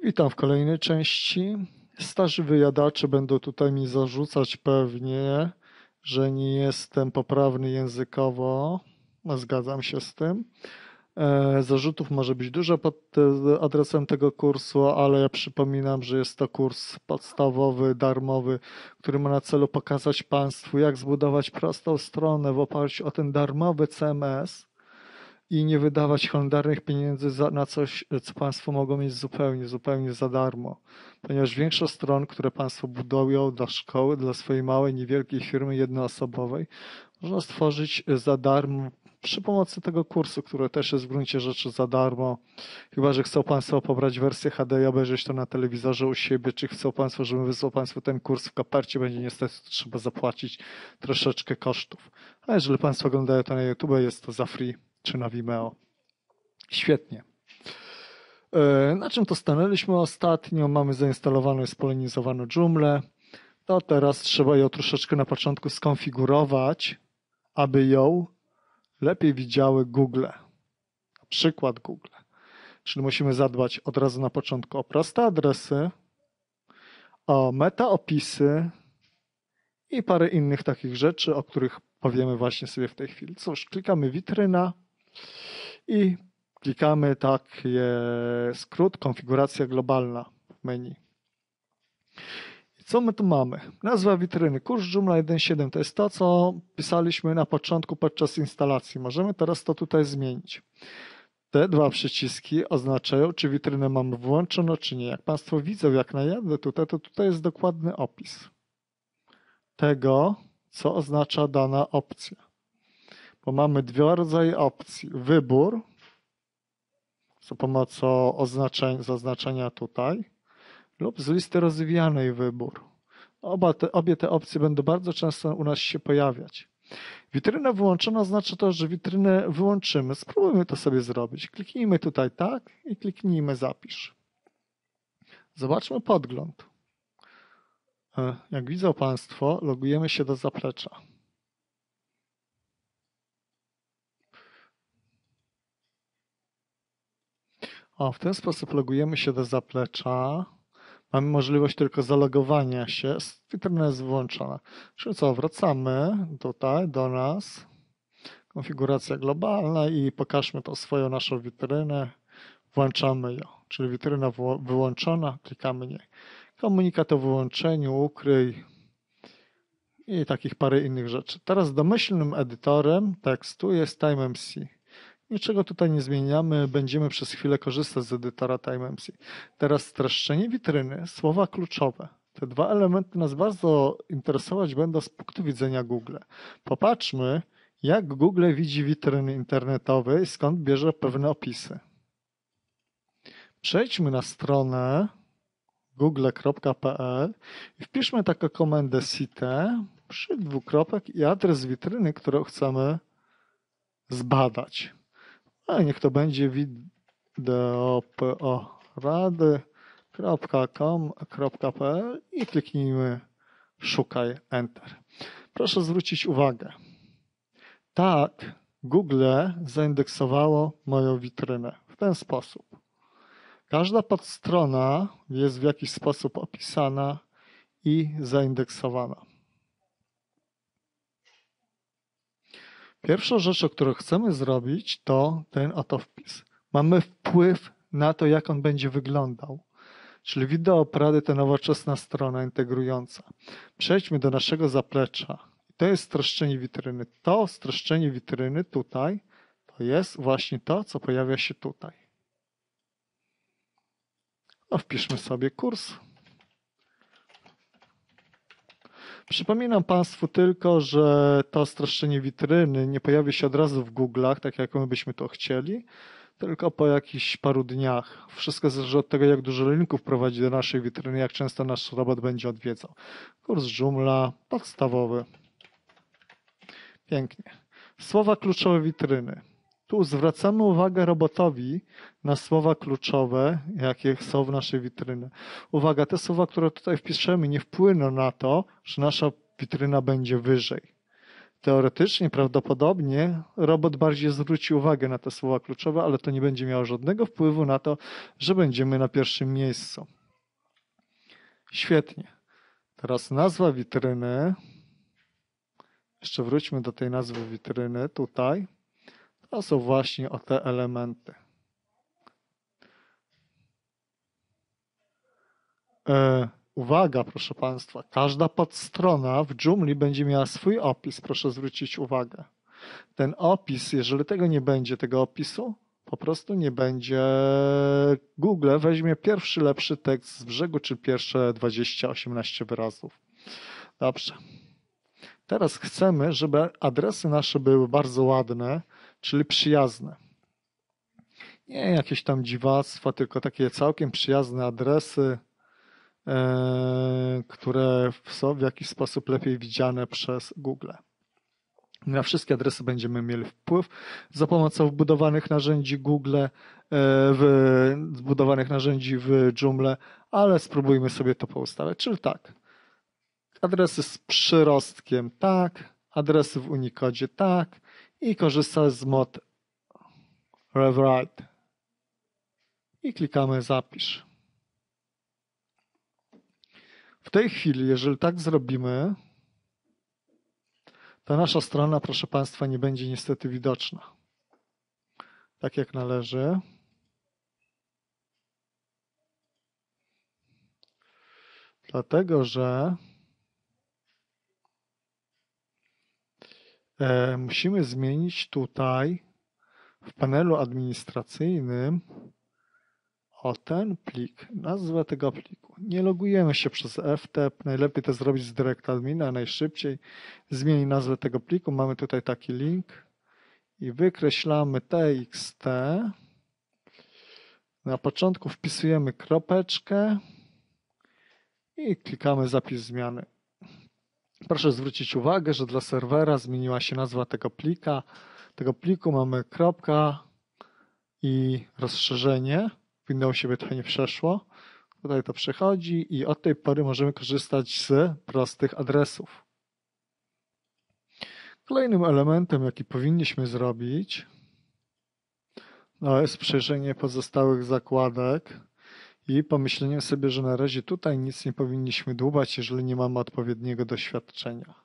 Witam w kolejnej części. Starzy wyjadacze będą tutaj mi zarzucać pewnie, że nie jestem poprawny językowo. No, zgadzam się z tym. Zarzutów może być dużo pod adresem tego kursu, ale ja przypominam, że jest to kurs podstawowy, darmowy, który ma na celu pokazać Państwu, jak zbudować prostą stronę w oparciu o ten darmowy CMS i nie wydawać holendarnych pieniędzy na coś, co Państwo mogą mieć zupełnie za darmo. Ponieważ większość stron, które Państwo budują dla szkoły, dla swojej małej, niewielkiej firmy jednoosobowej, można stworzyć za darmo przy pomocy tego kursu, który też jest w gruncie rzeczy za darmo. Chyba że chcą Państwo pobrać wersję HD i obejrzeć to na telewizorze u siebie, czy chcą Państwo, żebym wysłał Państwu ten kurs w kopercie, będzie niestety trzeba zapłacić troszeczkę kosztów. A jeżeli Państwo oglądają to na YouTube, jest to za free czy na Vimeo. Świetnie. Na czym to stanęliśmy ostatnio? Mamy zainstalowaną i spolonizowaną Joomlę. To teraz trzeba ją troszeczkę na początku skonfigurować, aby ją lepiej widziały Google. Na przykład Google. Czyli musimy zadbać od razu na początku o proste adresy, o metaopisy i parę innych takich rzeczy, o których powiemy właśnie sobie w tej chwili. Cóż, klikamy witryna i klikamy taki skrót konfiguracja globalna w menu. I co my tu mamy? Nazwa witryny. Kurs Joomla 1.7 to jest to, co pisaliśmy na początku podczas instalacji. Możemy teraz to tutaj zmienić. Te dwa przyciski oznaczają, czy witrynę mamy włączoną, czy nie. Jak Państwo widzą, jak najadę tutaj, to tutaj jest dokładny opis tego, co oznacza dana opcja. Bo mamy dwa rodzaje opcji. Wybór za pomocą zaznaczenia tutaj lub z listy rozwijanej wybór. Obie te opcje będą bardzo często u nas się pojawiać. Witryna wyłączona oznacza to, że witrynę wyłączymy. Spróbujmy to sobie zrobić. Kliknijmy tutaj tak i kliknijmy zapisz. Zobaczmy podgląd. Jak widzą Państwo, logujemy się do zaplecza. W ten sposób logujemy się do zaplecza. Mamy możliwość tylko zalogowania się. Witryna jest włączona. Czyli co, wracamy tutaj do nas. Konfiguracja globalna i pokażmy tą swoją naszą witrynę. Włączamy ją. Czyli witryna wyłączona, klikamy nie. Komunikat o wyłączeniu, ukryj i takich parę innych rzeczy. Teraz domyślnym edytorem tekstu jest TimeMC. Niczego tutaj nie zmieniamy, będziemy przez chwilę korzystać z edytora TimeMC. Teraz streszczenie witryny, słowa kluczowe. Te dwa elementy nas bardzo interesować będą z punktu widzenia Google. Popatrzmy, jak Google widzi witryny internetowe i skąd bierze pewne opisy. Przejdźmy na stronę google.pl i wpiszmy taką komendę cite przy dwukropek i adres witryny, którą chcemy zbadać. Niech to będzie wideoporady.com.pl i kliknijmy szukaj Enter. Proszę zwrócić uwagę. Tak, Google zaindeksowało moją witrynę w ten sposób. Każda podstrona jest w jakiś sposób opisana i zaindeksowana. Pierwszą rzeczą, którą chcemy zrobić, to ten oto wpis. Mamy wpływ na to, jak on będzie wyglądał. Czyli wideoporady to nowoczesna strona integrująca. Przejdźmy do naszego zaplecza. To jest streszczenie witryny. To streszczenie witryny tutaj to jest właśnie to, co pojawia się tutaj. Wpiszmy sobie kurs. Przypominam Państwu tylko, że to streszczenie witryny nie pojawi się od razu w Google'ach, tak jak my byśmy to chcieli, tylko po jakichś paru dniach. Wszystko zależy od tego, jak dużo linków prowadzi do naszej witryny, jak często nasz robot będzie odwiedzał. Kurs Joomla podstawowy. Pięknie. Słowa kluczowe witryny. Tu zwracamy uwagę robotowi na słowa kluczowe, jakie są w naszej witrynie. Uwaga, te słowa, które tutaj wpiszemy, nie wpłyną na to, że nasza witryna będzie wyżej. Teoretycznie, prawdopodobnie robot bardziej zwróci uwagę na te słowa kluczowe, ale to nie będzie miało żadnego wpływu na to, że będziemy na pierwszym miejscu. Świetnie. Teraz nazwa witryny. Jeszcze wróćmy do tej nazwy witryny tutaj. To są właśnie o te elementy. Uwaga, proszę Państwa, każda podstrona w Joomla będzie miała swój opis, proszę zwrócić uwagę. Ten opis, jeżeli tego nie będzie, tego opisu, po prostu nie będzie. Google weźmie pierwszy lepszy tekst z brzegu, czy pierwsze 20-18 wyrazów. Dobrze. Teraz chcemy, żeby adresy nasze były bardzo ładne, czyli przyjazne. Nie jakieś tam dziwactwa, tylko takie całkiem przyjazne adresy, które są w jakiś sposób lepiej widziane przez Google. Na wszystkie adresy będziemy mieli wpływ za pomocą wbudowanych narzędzi Google, wbudowanych narzędzi w Joomla, ale spróbujmy sobie to poustawiać. Czyli tak, adresy z przyrostkiem tak, adresy w Unicodzie tak i korzystać z mod rewrite. I klikamy zapisz. W tej chwili, jeżeli tak zrobimy, to nasza strona, proszę Państwa, nie będzie niestety widoczna. Tak jak należy. Dlatego, że musimy zmienić tutaj w panelu administracyjnym o ten plik, nazwę tego pliku. Nie logujemy się przez ftp, najlepiej to zrobić z DirectAdmina, najszybciej. Zmień nazwę tego pliku, mamy tutaj taki link i wykreślamy txt. Na początku wpisujemy kropeczkę i klikamy zapis zmiany. Proszę zwrócić uwagę, że dla serwera zmieniła się nazwa tego plika. Tego pliku mamy kropka i rozszerzenie. Windowsie by to nie przeszło. Tutaj to przechodzi i od tej pory możemy korzystać z prostych adresów. Kolejnym elementem, jaki powinniśmy zrobić, jest przejrzenie pozostałych zakładek i pomyślenie sobie, że na razie tutaj nic nie powinniśmy dłubać, jeżeli nie mamy odpowiedniego doświadczenia.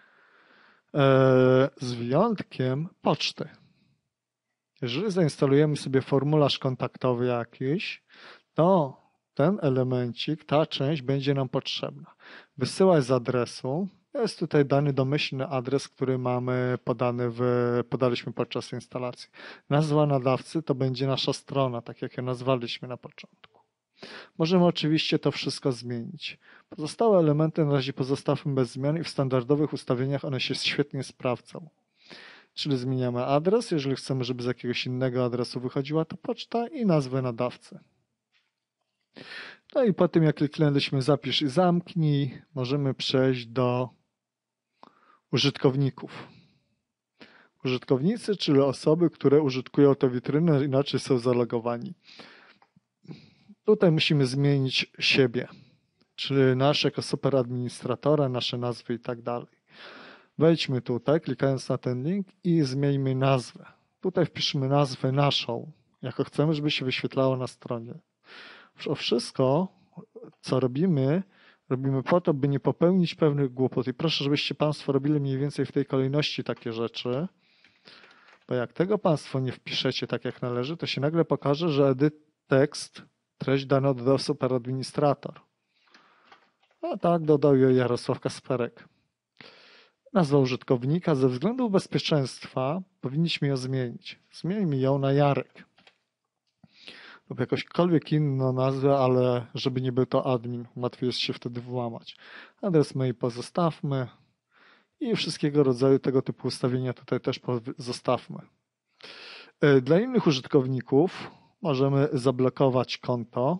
Z wyjątkiem poczty. Jeżeli zainstalujemy sobie formularz kontaktowy jakiś, to ten elemencik, ta część będzie nam potrzebna. Wysyłać z adresu. Jest tutaj dany domyślny adres, który mamy podaliśmy podczas instalacji. Nazwa nadawcy to będzie nasza strona, tak jak ją nazwaliśmy na początku. Możemy oczywiście to wszystko zmienić. Pozostałe elementy na razie pozostawmy bez zmian i w standardowych ustawieniach one się świetnie sprawdzą. Czyli zmieniamy adres, jeżeli chcemy, żeby z jakiegoś innego adresu wychodziła to poczta i nazwę nadawcy. No i po tym, jak kliknęliśmy zapisz i zamknij, możemy przejść do użytkowników. Użytkownicy, czyli osoby, które użytkują tę witrynę, inaczej są zalogowani. Tutaj musimy zmienić siebie, czyli nasz jako superadministratora, nasze nazwy i tak dalej. Wejdźmy tutaj, klikając na ten link i zmieńmy nazwę. Tutaj wpiszmy nazwę naszą, jako chcemy, żeby się wyświetlało na stronie. Wszystko, co robimy po to, by nie popełnić pewnych głupot. I proszę, żebyście Państwo robili mniej więcej w tej kolejności takie rzeczy, bo jak tego Państwo nie wpiszecie tak jak należy, to się nagle pokaże, że edit tekst, treść dana dodał superadministrator. A tak dodał ją Jarosław Kasperek. Nazwa użytkownika ze względu bezpieczeństwa powinniśmy ją zmienić. Zmieńmy ją na Jarek. Lub jakąśkolwiek inną nazwę, ale żeby nie był to admin, łatwiej jest się wtedy włamać. Adres mail pozostawmy i wszystkiego rodzaju tego typu ustawienia tutaj też zostawmy. Dla innych użytkowników możemy zablokować konto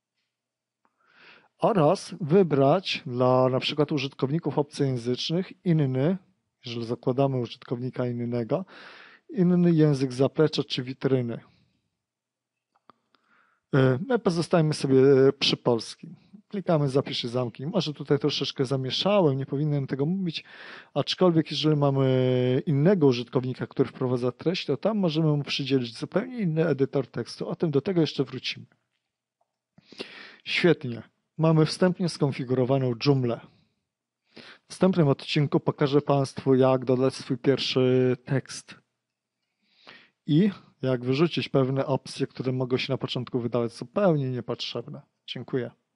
oraz wybrać dla na przykład użytkowników obcojęzycznych inny, jeżeli zakładamy użytkownika innego, inny język zaplecza czy witryny. My pozostajemy sobie przy polskim. Klikamy zapisz i zamknij. Może tutaj troszeczkę zamieszałem, nie powinienem tego mówić, aczkolwiek jeżeli mamy innego użytkownika, który wprowadza treść, to tam możemy mu przydzielić zupełnie inny edytor tekstu. Do tego jeszcze wrócimy. Świetnie. Mamy wstępnie skonfigurowaną Joomlę. W następnym odcinku pokażę Państwu, jak dodać swój pierwszy tekst i jak wyrzucić pewne opcje, które mogą się na początku wydawać zupełnie niepotrzebne. Dziękuję.